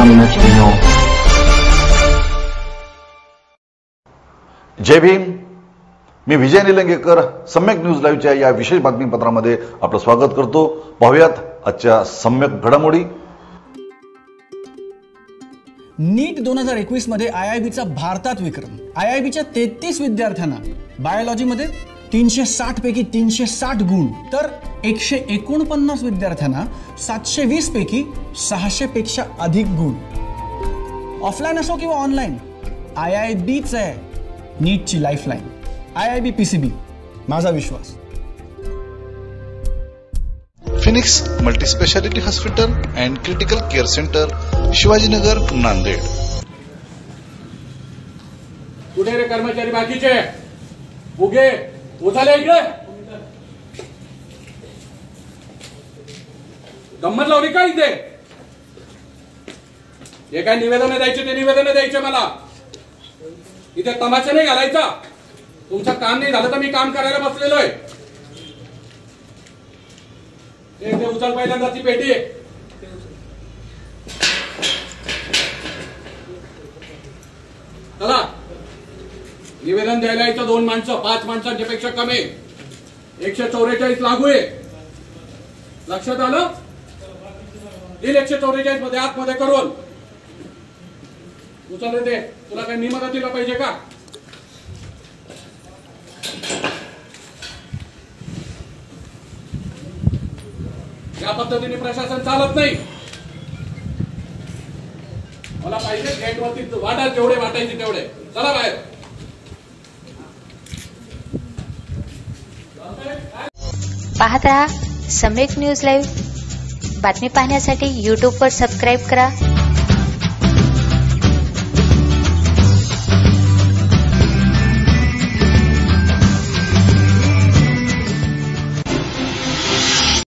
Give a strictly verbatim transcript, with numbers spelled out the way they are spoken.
cittadino. जय भीम. मी विजय निलंगेकर सम्यक news लाईव्हच्या या विशेष बातमीपत्रामध्ये आपलं स्वागत करतो. पाहूयात आजच्या सम्यक घडामोडी. नीट दोन हजार एकवीस मध्ये आयआयबीचा भारतात विक्रम. आयआयबीच्या तेहतीस विद्यार्थ्यांना बायोलॉजीमध्ये तीनशे साठ पैकी तीनशे साठ गुण, तर एकशे एकोणपन्नास विद्यार्थ्यांना सातशे वीस पैकी सहाशे पेक्षा अधिक गुण. ऑफलाईन असो किंवा ऑनलाईन, आयआयबीच आहे नीटची लाईफलाईन. आयआयबी पीसीबी, माझा विश्वास. Phoenix multispeciality hospital and critical care centre, Shivajinagar, Nanded. कुठे रे कर्मचारी बाकीचे? उगे उचले इकडे. गंमत लावली का इथे? जे काय निवेदन द्यायचे ते निवेदन द्यायचे मला. इथे तमाशा नाही घालायचा. तुमचं काम नाही झालं तर मी काम करायला बसलेलो आहे. ते उचल पहिल्यांदा ती पेटी आहे. चला, निवेदन द्यायला इथं दोन माणसं, पाच माणसांच्या पेक्षा कमी. एकशे चौवेचाळीस लागू आहे. लक्षात आलं? येईल एकशे चौवेचाळीस मध्ये आतमध्ये करून उचल ते. तुला काही मी मदत दिला पाहिजे का? या पद्धतीने प्रशासन चालत नाही. मला पाहिजे गेटवरती वाटा, जेवढे वाटायचे तेवढे. चला बाहेर. पाहत रहा सम्यक न्यूज लाईव्ह. बातमी पाहण्यासाठी यूट्यूबवर सबस्क्राईब करा.